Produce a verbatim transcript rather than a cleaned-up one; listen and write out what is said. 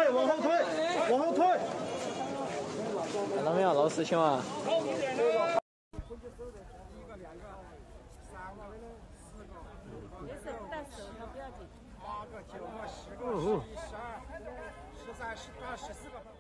退，往后退，往后退。 看到没有，闹事情啊！ 一个、两个、三个、四个、五个。没事，带手套不要紧。八个、九个、十个、十一、十二、十三、十二、十四个。